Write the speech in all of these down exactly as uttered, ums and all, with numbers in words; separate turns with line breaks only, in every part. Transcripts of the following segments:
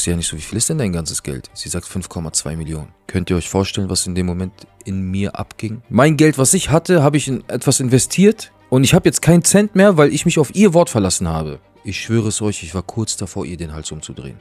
sie ja nicht so, wie viel ist denn dein ganzes Geld? Sie sagt fünf Komma zwei Millionen. Könnt ihr euch vorstellen, was in dem Moment in mir abging? Mein Geld, was ich hatte, habe ich in etwas investiert und ich habe jetzt keinen Cent mehr, weil ich mich auf ihr Wort verlassen habe. Ich schwöre es euch, ich war kurz davor, ihr den Hals umzudrehen.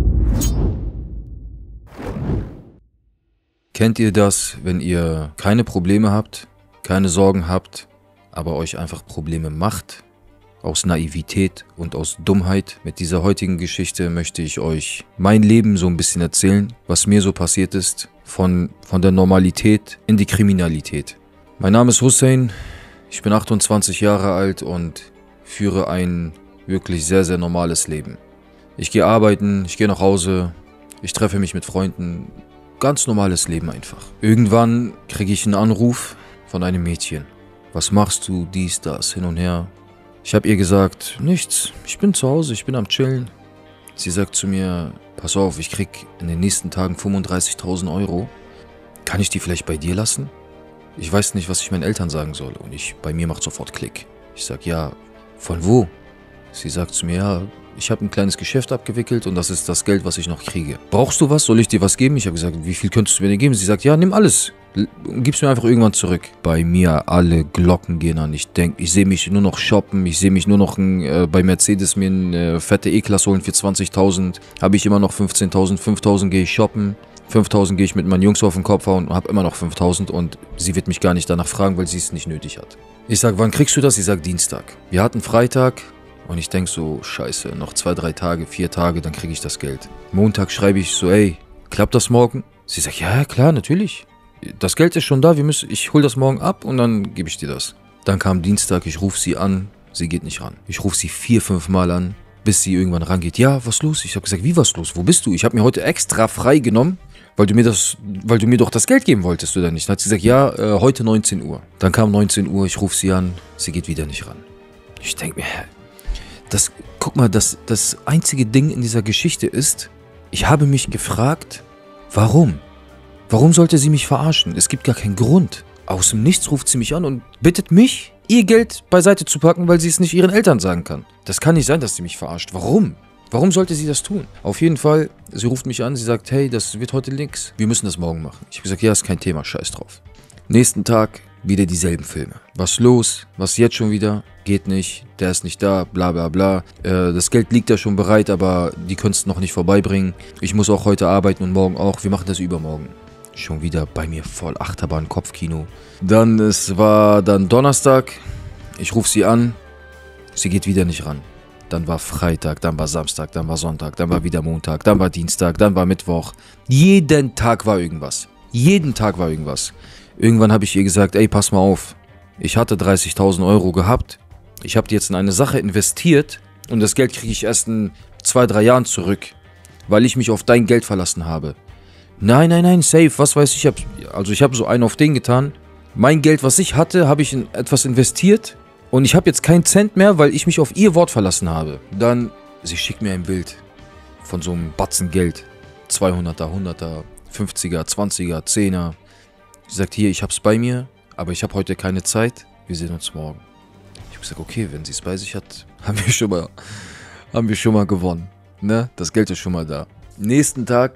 Kennt ihr das, wenn ihr keine Probleme habt, keine Sorgen habt, aber euch einfach Probleme macht? Aus Naivität und aus Dummheit. Mit dieser heutigen Geschichte möchte ich euch mein Leben so ein bisschen erzählen, was mir so passiert ist, von, von der Normalität in die Kriminalität. Mein Name ist Hussein, ich bin achtundzwanzig Jahre alt und führe ein wirklich sehr, sehr normales Leben. Ich gehe arbeiten, ich gehe nach Hause, ich treffe mich mit Freunden, ganz normales Leben einfach. Irgendwann kriege ich einen Anruf von einem Mädchen. Was machst du, dies, das, hin und her? Ich habe ihr gesagt, nichts, ich bin zu Hause, ich bin am Chillen. Sie sagt zu mir, pass auf, ich krieg in den nächsten Tagen fünfunddreißigtausend Euro. Kann ich die vielleicht bei dir lassen? Ich weiß nicht, was ich meinen Eltern sagen soll und ich, bei mir macht sofort Klick. Ich sag, ja, von wo? Sie sagt zu mir, ja, ich habe ein kleines Geschäft abgewickelt und das ist das Geld, was ich noch kriege. Brauchst du was? Soll ich dir was geben? Ich habe gesagt, wie viel könntest du mir denn geben? Sie sagt, ja, nimm alles. Gib's mir einfach irgendwann zurück. Bei mir alle Glocken gehen an. Ich denke, ich sehe mich nur noch shoppen. Ich sehe mich nur noch ein, äh, bei Mercedes mir eine fette E-Klasse holen für zwanzigtausend. Habe ich immer noch fünfzehntausend. fünftausend gehe ich shoppen. fünftausend gehe ich mit meinen Jungs auf den Kopf hauen und habe immer noch fünftausend. Und sie wird mich gar nicht danach fragen, weil sie es nicht nötig hat. Ich sage, wann kriegst du das? Sie sagt, Dienstag. Wir hatten Freitag. Und ich denke so, scheiße, noch zwei, drei Tage, vier Tage, dann kriege ich das Geld. Montag schreibe ich so, ey, klappt das morgen? Sie sagt, ja, klar, natürlich. Das Geld ist schon da, wir müssen, ich hole das morgen ab und dann gebe ich dir das. Dann kam Dienstag, ich rufe sie an, sie geht nicht ran. Ich rufe sie vier, fünf Mal an, bis sie irgendwann rangeht. Ja, was los? Ich habe gesagt, wie was los? Wo bist du? Ich habe mir heute extra frei genommen, weil du mir das, weil du mir doch das Geld geben wolltest, oder nicht? Dann hat sie gesagt, ja, äh, heute neunzehn Uhr. Dann kam neunzehn Uhr, ich rufe sie an, sie geht wieder nicht ran. Ich denke mir, das, guck mal, das, das einzige Ding in dieser Geschichte ist, ich habe mich gefragt, warum? Warum sollte sie mich verarschen? Es gibt gar keinen Grund. Aus dem Nichts ruft sie mich an und bittet mich, ihr Geld beiseite zu packen, weil sie es nicht ihren Eltern sagen kann. Das kann nicht sein, dass sie mich verarscht. Warum? Warum sollte sie das tun? Auf jeden Fall, sie ruft mich an, sie sagt, hey, das wird heute nix. Wir müssen das morgen machen. Ich habe gesagt, ja, ist kein Thema, scheiß drauf. Nächsten Tag wieder dieselben Filme. Was los? Was jetzt schon wieder? Geht nicht, der ist nicht da, bla bla bla. Äh, das Geld liegt ja schon bereit, aber die können es noch nicht vorbeibringen. Ich muss auch heute arbeiten und morgen auch. Wir machen das übermorgen. Schon wieder bei mir voll Achterbahn, Kopfkino. Dann, es war dann Donnerstag. Ich rufe sie an. Sie geht wieder nicht ran. Dann war Freitag, dann war Samstag, dann war Sonntag, dann war wieder Montag, dann war Dienstag, dann war Mittwoch. Jeden Tag war irgendwas. Jeden Tag war irgendwas. Irgendwann habe ich ihr gesagt, ey, pass mal auf. Ich hatte dreißigtausend Euro gehabt. Ich habe die jetzt in eine Sache investiert und das Geld kriege ich erst in zwei, drei Jahren zurück, weil ich mich auf dein Geld verlassen habe. Nein, nein, nein, safe, was weiß ich. Also ich habe so einen auf den getan. Mein Geld, was ich hatte, habe ich in etwas investiert und ich habe jetzt keinen Cent mehr, weil ich mich auf ihr Wort verlassen habe. Dann, sie schickt mir ein Bild von so einem Batzen Geld. zweihunderter, hunderter, fünfziger, zwanziger, zehner. Sie sagt, hier, ich hab's bei mir, aber ich habe heute keine Zeit. Wir sehen uns morgen. Ich habe gesagt, okay, wenn sie es bei sich hat, haben wir schon mal, haben wir schon mal gewonnen. Ne? Das Geld ist schon mal da. Nächsten Tag,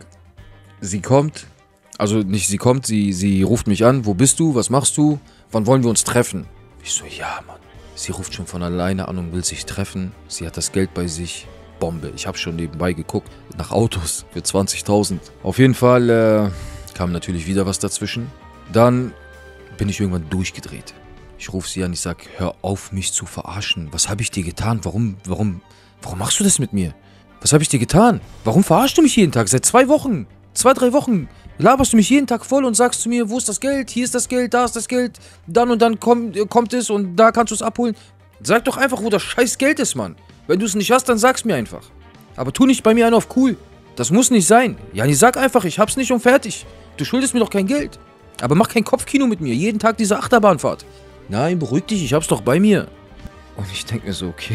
sie kommt, also nicht sie kommt, sie, sie ruft mich an. Wo bist du? Was machst du? Wann wollen wir uns treffen? Ich so, ja, Mann. Sie ruft schon von alleine an und will sich treffen. Sie hat das Geld bei sich. Bombe. Ich habe schon nebenbei geguckt nach Autos für zwanzigtausend. Auf jeden Fall äh, kam natürlich wieder was dazwischen. Dann bin ich irgendwann durchgedreht. Ich rufe sie an, ich sage, hör auf, mich zu verarschen. Was habe ich dir getan? Warum, warum, warum machst du das mit mir? Was habe ich dir getan? Warum verarschst du mich jeden Tag? Seit zwei Wochen, zwei, drei Wochen laberst du mich jeden Tag voll und sagst zu mir, wo ist das Geld? Hier ist das Geld, da ist das Geld. Dann und dann kommt, kommt es und da kannst du es abholen. Sag doch einfach, wo das scheiß Geld ist, Mann. Wenn du es nicht hast, dann sag's mir einfach. Aber tu nicht bei mir einen auf cool. Das muss nicht sein. Jani, sag einfach, ich hab's nicht und fertig. Du schuldest mir doch kein Geld. Aber mach kein Kopfkino mit mir. Jeden Tag diese Achterbahnfahrt. Nein, beruhig dich, ich hab's doch bei mir. Und ich denk mir so, okay.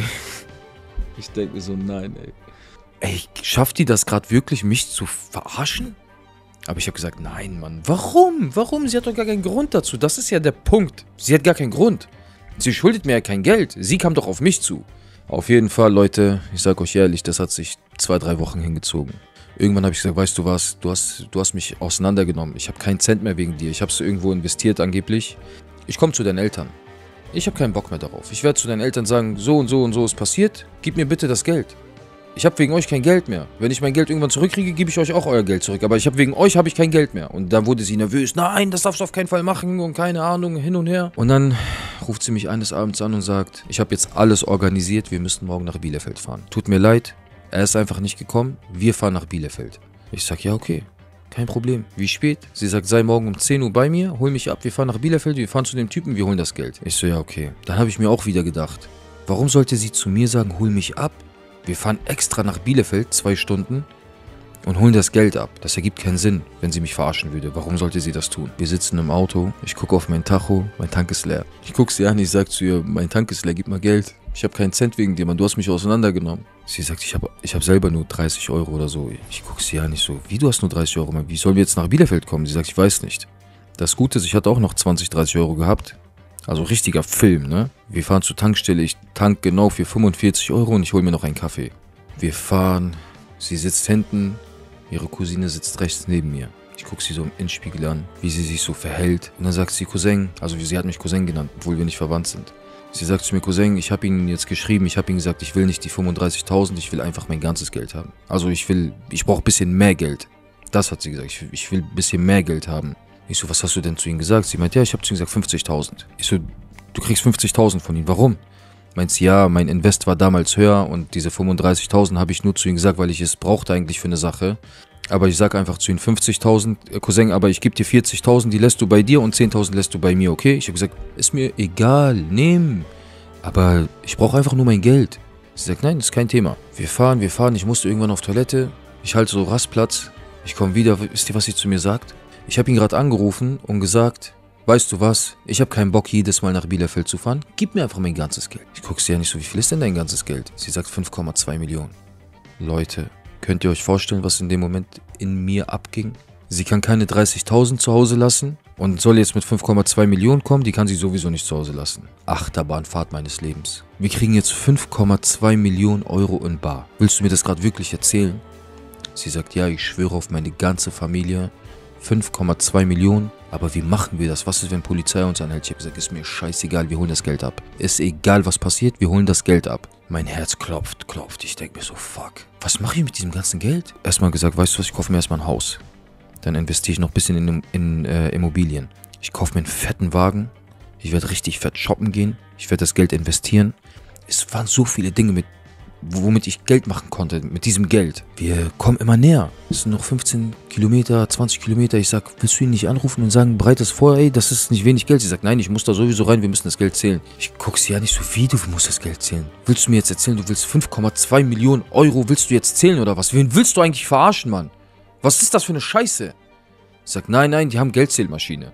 Ich denk mir so, nein, ey. Ey, schafft die das gerade wirklich, mich zu verarschen? Aber ich habe gesagt, nein, Mann. Warum? Warum? Sie hat doch gar keinen Grund dazu. Das ist ja der Punkt. Sie hat gar keinen Grund. Sie schuldet mir ja kein Geld. Sie kam doch auf mich zu. Auf jeden Fall, Leute, ich sag euch ehrlich, das hat sich zwei, drei Wochen hingezogen. Irgendwann habe ich gesagt, weißt du was, du hast, du hast mich auseinandergenommen. Ich habe keinen Cent mehr wegen dir. Ich habe es irgendwo investiert angeblich. Ich komme zu deinen Eltern. Ich habe keinen Bock mehr darauf. Ich werde zu deinen Eltern sagen, so und so und so ist passiert. Gib mir bitte das Geld. Ich habe wegen euch kein Geld mehr. Wenn ich mein Geld irgendwann zurückkriege, gebe ich euch auch euer Geld zurück. Aber ich habe wegen euch habe ich kein Geld mehr. Und dann wurde sie nervös. Nein, das darfst du auf keinen Fall machen und keine Ahnung, hin und her. Und dann ruft sie mich eines Abends an und sagt, ich habe jetzt alles organisiert, wir müssen morgen nach Bielefeld fahren. Tut mir leid, er ist einfach nicht gekommen, wir fahren nach Bielefeld. Ich sag, ja okay, kein Problem. Wie spät? Sie sagt, sei morgen um zehn Uhr bei mir, hol mich ab, wir fahren nach Bielefeld, wir fahren zu dem Typen, wir holen das Geld. Ich so, ja okay. Dann habe ich mir auch wieder gedacht, warum sollte sie zu mir sagen, hol mich ab? Wir fahren extra nach Bielefeld, zwei Stunden, und holen das Geld ab. Das ergibt keinen Sinn, wenn sie mich verarschen würde. Warum sollte sie das tun? Wir sitzen im Auto, ich gucke auf mein Tacho, mein Tank ist leer. Ich gucke sie an, ich sage zu ihr, mein Tank ist leer, gib mal Geld. Ich habe keinen Cent wegen dir, Mann, du hast mich auseinandergenommen. Sie sagt, ich habe ich hab selber nur dreißig Euro oder so. Ich gucke sie an, ich so, wie, du hast nur dreißig Euro, Mann? Wie sollen wir jetzt nach Bielefeld kommen? Sie sagt, ich weiß nicht. Das Gute ist, ich hatte auch noch zwanzig, dreißig Euro gehabt. Also richtiger Film, ne? Wir fahren zur Tankstelle, ich tank genau für fünfundvierzig Euro und ich hole mir noch einen Kaffee. Wir fahren, sie sitzt hinten, ihre Cousine sitzt rechts neben mir. Ich gucke sie so im Innenspiegel an, wie sie sich so verhält. Und dann sagt sie, Cousin, also sie hat mich Cousin genannt, obwohl wir nicht verwandt sind. Sie sagt zu mir, Cousin, ich habe Ihnen jetzt geschrieben, ich habe Ihnen gesagt, ich will nicht die fünfunddreißigtausend, ich will einfach mein ganzes Geld haben. Also ich will, ich brauche ein bisschen mehr Geld. Das hat sie gesagt, ich, ich will ein bisschen mehr Geld haben. Ich so, was hast du denn zu ihnen gesagt? Sie meint, ja, ich habe zu ihnen gesagt fünfzigtausend. Ich so, du kriegst fünfzigtausend von ihnen, warum? Meint sie, ja, mein Invest war damals höher und diese fünfunddreißigtausend habe ich nur zu ihnen gesagt, weil ich es brauchte eigentlich für eine Sache. Aber ich sage einfach zu ihnen fünfzigtausend, Cousin, aber ich gebe dir vierzigtausend, die lässt du bei dir und zehntausend lässt du bei mir, okay? Ich habe gesagt, ist mir egal, nimm. Aber ich brauche einfach nur mein Geld. Sie sagt, nein, das ist kein Thema. Wir fahren, wir fahren, ich musste irgendwann auf Toilette. Ich halte so Rastplatz. Ich komme wieder, wisst ihr, was sie zu mir sagt? Ich habe ihn gerade angerufen und gesagt, weißt du was, ich habe keinen Bock, jedes Mal nach Bielefeld zu fahren. Gib mir einfach mein ganzes Geld. Ich gucke sie ja nicht so, wie viel ist denn dein ganzes Geld? Sie sagt fünf Komma zwei Millionen. Leute, könnt ihr euch vorstellen, was in dem Moment in mir abging? Sie kann keine dreißigtausend zu Hause lassen und soll jetzt mit fünf Komma zwei Millionen kommen, die kann sie sowieso nicht zu Hause lassen. Achterbahnfahrt meines Lebens. Wir kriegen jetzt fünf Komma zwei Millionen Euro in bar. Willst du mir das gerade wirklich erzählen? Sie sagt, ja, ich schwöre auf meine ganze Familie. fünf Komma zwei Millionen. Aber wie machen wir das? Was ist, wenn Polizei uns anhält? Ich habe gesagt, ist mir scheißegal, wir holen das Geld ab. Ist egal, was passiert, wir holen das Geld ab. Mein Herz klopft, klopft. Ich denke mir so, fuck. Was mache ich mit diesem ganzen Geld? Erstmal gesagt, weißt du was, ich kaufe mir erstmal ein Haus. Dann investiere ich noch ein bisschen in, in äh, Immobilien. Ich kaufe mir einen fetten Wagen. Ich werde richtig fett shoppen gehen. Ich werde das Geld investieren. Es waren so viele Dinge, mit, womit ich Geld machen konnte, mit diesem Geld. Wir kommen immer näher. Es sind noch fünfzehn Kilometer, zwanzig Kilometer. Ich sag, willst du ihn nicht anrufen und sagen, bereit das vor, ey, das ist nicht wenig Geld. Sie sagt, nein, ich muss da sowieso rein, wir müssen das Geld zählen. Ich gucke sie ja nicht so, wie du musst das Geld zählen. Willst du mir jetzt erzählen, du willst fünf Komma zwei Millionen Euro, willst du jetzt zählen oder was? Wen willst du eigentlich verarschen, Mann? Was ist das für eine Scheiße? Ich sag, nein, nein, die haben Geldzählmaschine.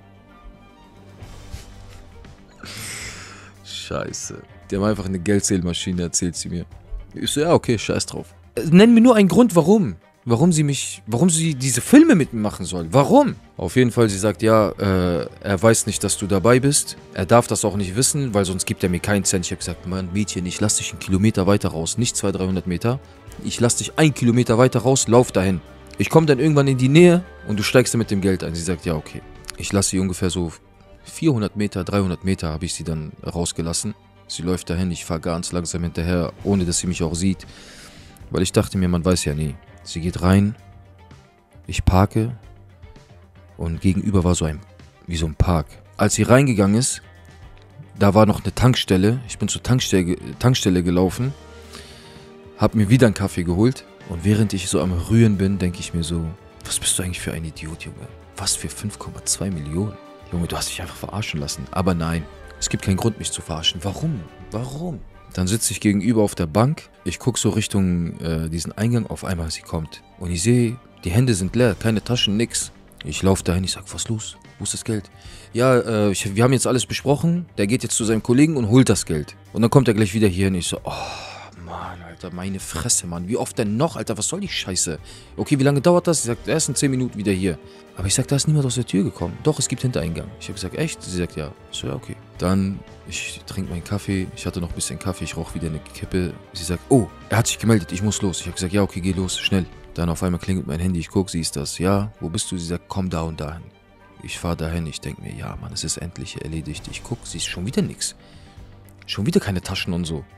Scheiße. Die haben einfach eine Geldzählmaschine, erzählt sie mir. Ich so, ja, okay, scheiß drauf. Nenn mir nur einen Grund, warum. Warum sie mich, warum sie diese Filme mit mir machen soll. Warum? Auf jeden Fall, sie sagt, ja, äh, er weiß nicht, dass du dabei bist. Er darf das auch nicht wissen, weil sonst gibt er mir keinen Cent. Ich habe gesagt, Mann, Mädchen, ich lass dich einen Kilometer weiter raus. Nicht zweihundert, dreihundert Meter. Ich lass dich einen Kilometer weiter raus, lauf dahin. Ich komme dann irgendwann in die Nähe und du steigst dann mit dem Geld ein. Sie sagt, ja, okay. Ich lasse sie ungefähr so vierhundert Meter, dreihundert Meter habe ich sie dann rausgelassen. Sie läuft dahin, ich fahre ganz langsam hinterher, ohne dass sie mich auch sieht. Weil ich dachte mir, man weiß ja nie. Sie geht rein, ich parke und gegenüber war so ein, wie so ein Park. Als sie reingegangen ist, da war noch eine Tankstelle. Ich bin zur Tankstelle, Tankstelle gelaufen, habe mir wieder einen Kaffee geholt. Und während ich so am Rühren bin, denke ich mir so, was bist du eigentlich für ein Idiot, Junge? Was für fünf Komma zwei Millionen? Junge, du hast dich einfach verarschen lassen. Aber nein, es gibt keinen Grund, mich zu verarschen. Warum? Warum? Dann sitze ich gegenüber auf der Bank. Ich gucke so Richtung äh, diesen Eingang. Auf einmal, sie kommt. Und ich sehe, die Hände sind leer, keine Taschen, nix. Ich laufe dahin, ich sage, was ist los? Wo ist das Geld? Ja, äh, ich, wir haben jetzt alles besprochen. Der geht jetzt zu seinem Kollegen und holt das Geld. Und dann kommt er gleich wieder hier hin. Ich so, oh. Mann, Alter, meine Fresse, Mann. Wie oft denn noch, Alter? Was soll die Scheiße? Okay, wie lange dauert das? Sie sagt, erst in zehn Minuten wieder hier. Aber ich sag, da ist niemand aus der Tür gekommen. Doch, es gibt Hintereingang. Ich habe gesagt, echt? Sie sagt, ja. Ich so, ja, okay. Dann, ich trinke meinen Kaffee. Ich hatte noch ein bisschen Kaffee. Ich rauche wieder eine Kippe. Sie sagt, oh, er hat sich gemeldet. Ich muss los. Ich habe gesagt, ja, okay, geh los, schnell. Dann auf einmal klingelt mein Handy, ich guck, sie ist das. Ja, wo bist du? Sie sagt, komm da und dahin. Ich fahre dahin, ich denke mir, ja Mann, es ist endlich erledigt. Ich guck, sie ist schon wieder nix. Schon wieder keine Taschen und so.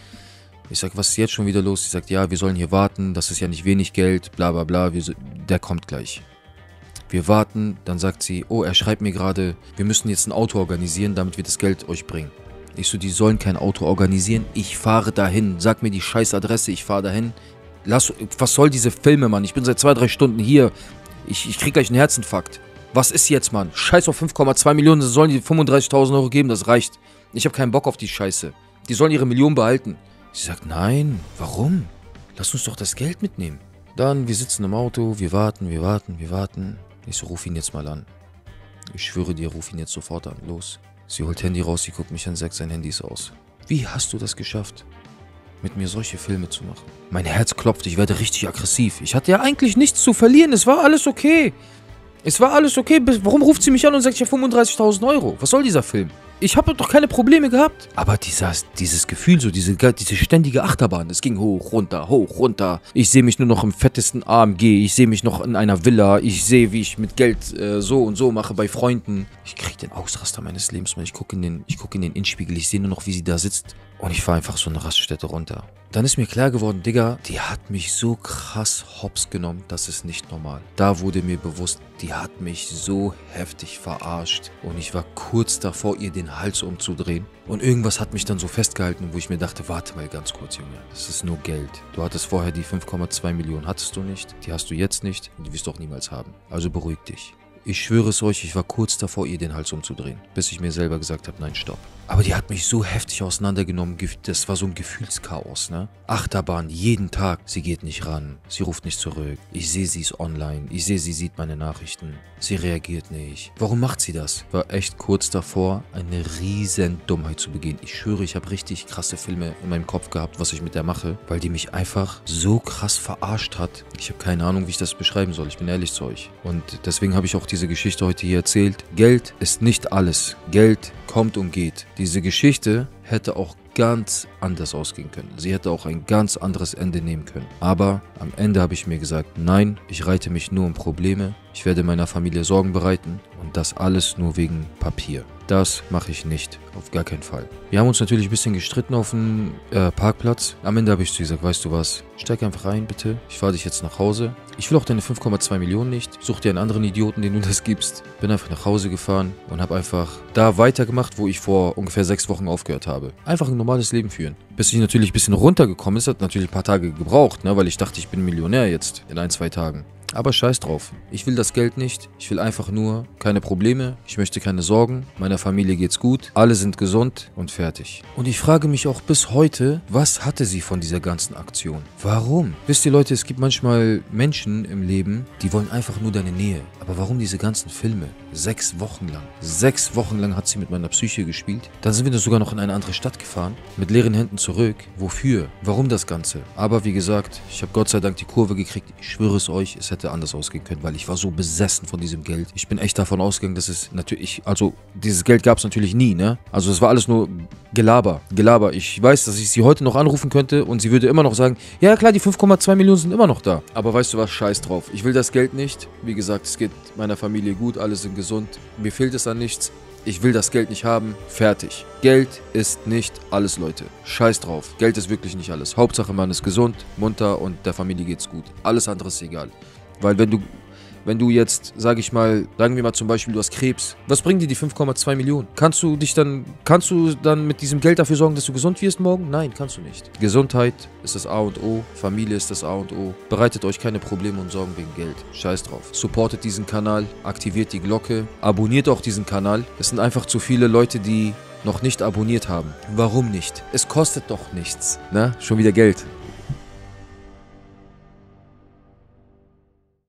Ich sag, was ist jetzt schon wieder los? Sie sagt, ja, wir sollen hier warten, das ist ja nicht wenig Geld, bla bla bla, wir so, der kommt gleich. Wir warten, dann sagt sie, oh, er schreibt mir gerade, wir müssen jetzt ein Auto organisieren, damit wir das Geld euch bringen. Ich so, die sollen kein Auto organisieren, ich fahre dahin, sag mir die scheiß Adresse, ich fahre dahin. Lass, was soll diese Filme, Mann? Ich bin seit zwei, drei Stunden hier, ich, ich krieg gleich einen Herzinfarkt. Was ist jetzt, Mann? Scheiß auf fünf Komma zwei Millionen, sie sollen die fünfunddreißigtausend Euro geben, das reicht. Ich habe keinen Bock auf die Scheiße. Die sollen ihre Millionen behalten. Sie sagt, nein, warum? Lass uns doch das Geld mitnehmen. Dann, wir sitzen im Auto, wir warten, wir warten, wir warten. Ich so, ruf ihn jetzt mal an. Ich schwöre dir, ruf ihn jetzt sofort an. Los. Sie holt Handy raus, sie guckt mich an, sagt, sein Handy ist aus. Wie hast du das geschafft, mit mir solche Filme zu machen? Mein Herz klopft, ich werde richtig aggressiv. Ich hatte ja eigentlich nichts zu verlieren, es war alles okay. Es war alles okay. Warum ruft sie mich an und sagt, ich habe fünfunddreißigtausend Euro? Was soll dieser Film? Ich habe doch keine Probleme gehabt. Aber dieser, dieses Gefühl, so diese, diese ständige Achterbahn, es ging hoch, runter, hoch, runter. Ich sehe mich nur noch im fettesten A M G. Ich sehe mich noch in einer Villa. Ich sehe, wie ich mit Geld äh, so und so mache bei Freunden. Ich kriege den Ausraster meines Lebens, man. Ich gucke in den, ich guck in den Innenspiegel. Ich sehe nur noch, wie sie da sitzt. Und ich fahre einfach so eine Raststätte runter. Dann ist mir klar geworden, Digga, die hat mich so krass hops genommen, das ist nicht normal. Da wurde mir bewusst, die hat mich so heftig verarscht. Und ich war kurz davor, ihr den Hals umzudrehen. Und irgendwas hat mich dann so festgehalten, wo ich mir dachte, warte mal ganz kurz, Junge, das ist nur Geld. Du hattest vorher die fünf Komma zwei Millionen, hattest du nicht, die hast du jetzt nicht und die wirst du auch niemals haben. Also beruhig dich. Ich schwöre es euch, ich war kurz davor, ihr den Hals umzudrehen, bis ich mir selber gesagt habe, nein, stopp. Aber die hat mich so heftig auseinandergenommen, das war so ein Gefühlschaos, ne? Achterbahn, jeden Tag. Sie geht nicht ran, sie ruft nicht zurück. Ich sehe, sie ist online, ich sehe, sie sieht meine Nachrichten. Sie reagiert nicht. Warum macht sie das? War echt kurz davor, eine riesen Dummheit zu begehen. Ich schwöre, ich habe richtig krasse Filme in meinem Kopf gehabt, was ich mit der mache, weil die mich einfach so krass verarscht hat. Ich habe keine Ahnung, wie ich das beschreiben soll, ich bin ehrlich zu euch. Und deswegen habe ich auch diese Geschichte heute hier erzählt. Geld ist nicht alles. Geld kommt und geht. Diese Geschichte hätte auch ganz anders ausgehen können. Sie hätte auch ein ganz anderes Ende nehmen können. Aber am Ende habe ich mir gesagt, nein, ich reite mich nur um Probleme. Ich werde meiner Familie Sorgen bereiten und das alles nur wegen Papier. Das mache ich nicht, auf gar keinen Fall. Wir haben uns natürlich ein bisschen gestritten auf dem äh, Parkplatz. Am Ende habe ich zu ihr gesagt, weißt du was, steig einfach rein bitte. Ich fahre dich jetzt nach Hause. Ich will auch deine fünf Komma zwei Millionen nicht. Such dir einen anderen Idioten, den du das gibst. Bin einfach nach Hause gefahren und habe einfach da weitergemacht, wo ich vor ungefähr sechs Wochen aufgehört habe. Einfach ein normales Leben führen. Bis ich natürlich ein bisschen runtergekommen ist, hat natürlich ein paar Tage gebraucht, ne, weil ich dachte, ich bin Millionär jetzt in ein, zwei Tagen. Aber scheiß drauf. Ich will das Geld nicht. Ich will einfach nur keine Probleme. Ich möchte keine Sorgen. Meiner Familie geht's gut. Alle sind gesund und fertig. Und ich frage mich auch bis heute, was hatte sie von dieser ganzen Aktion? Warum? Wisst ihr Leute, es gibt manchmal Menschen im Leben, die wollen einfach nur deine Nähe. Aber warum diese ganzen Filme? Sechs Wochen lang. Sechs Wochen lang hat sie mit meiner Psyche gespielt. Dann sind wir sogar noch in eine andere Stadt gefahren. Mit leeren Händen zurück. Wofür? Warum das Ganze? Aber wie gesagt, ich habe Gott sei Dank die Kurve gekriegt. Ich schwöre es euch, es hätte anders ausgehen können, weil ich war so besessen von diesem Geld. Ich bin echt davon ausgegangen, dass es natürlich, also dieses Geld gab es natürlich nie, ne? Also es war alles nur Gelaber, Gelaber. Ich weiß, dass ich sie heute noch anrufen könnte und sie würde immer noch sagen, ja klar, die fünf Komma zwei Millionen sind immer noch da. Aber weißt du was, scheiß drauf. Ich will das Geld nicht. Wie gesagt, es geht meiner Familie gut, alle sind gesund. Mir fehlt es an nichts. Ich will das Geld nicht haben. Fertig. Geld ist nicht alles, Leute. Scheiß drauf. Geld ist wirklich nicht alles. Hauptsache, man ist gesund, munter und der Familie geht's gut. Alles andere ist egal. Weil wenn du, wenn du jetzt, sage ich mal, sagen wir mal zum Beispiel, du hast Krebs, was bringen dir die fünf Komma zwei Millionen? Kannst du dich dann, kannst du dann mit diesem Geld dafür sorgen, dass du gesund wirst morgen? Nein, kannst du nicht. Gesundheit ist das A und O, Familie ist das A und O. Bereitet euch keine Probleme und Sorgen wegen Geld. Scheiß drauf. Supportet diesen Kanal, aktiviert die Glocke, abonniert auch diesen Kanal. Es sind einfach zu viele Leute, die noch nicht abonniert haben. Warum nicht? Es kostet doch nichts. Na, schon wieder Geld.